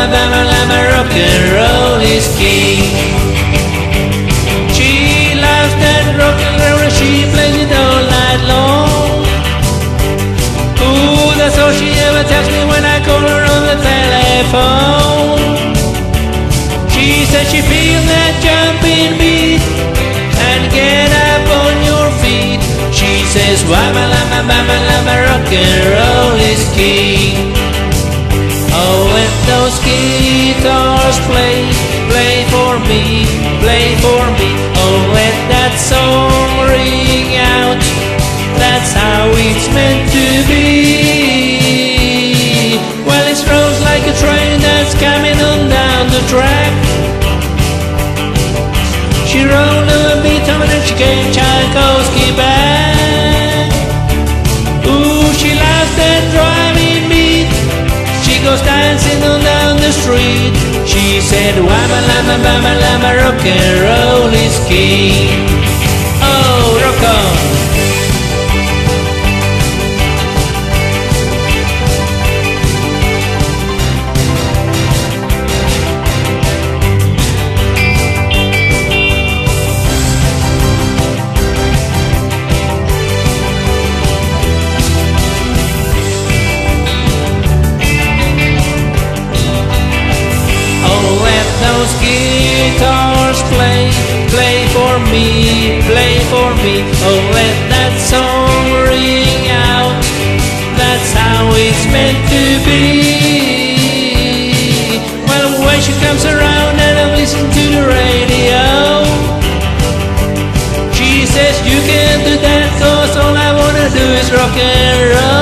bama, lama, rock and roll is king. She loves that rock and roll, she plays it all night long. Ooh, that's all she ever tells me when I call her on the telephone. She says she feels that jumping beat and get up on your feet. She says, wama lama bama lama, rock and roll is king. Oh, when those guitars play, play for me, play for me. Oh, let that song ring out, that's how it's meant to be. Well, it rolls like a train that's coming on down the track. She rolled a beat on and she came Tchaikovsky back. Ooh, she loves that driving beat. She goes dancing on down the street. She said, wama lama bama lama, rock and roll is king. Oh, rock on. Those guitars play, play for me, play for me. Oh, let that song ring out, that's how it's meant to be. Well, when she comes around and I'm listening to the radio, she says you can't do that, cause all I wanna do is rock and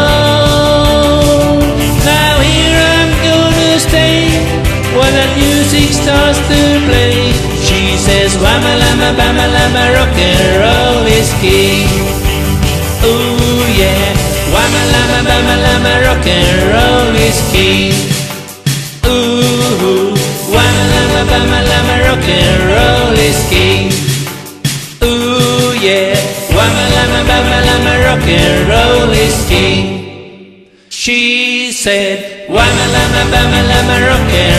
roll. Now here I'm gonna stay when the music starts to play. She says, wama lama bama lama, rock and roll is king. Ooh yeah, wama lama bama lama, rock and roll is king. Ooh, wama lama bama lama, rock and roll is king. Ooh yeah, wama lama bama lama, rock and roll is king. She said, wama lama bama lama, rock and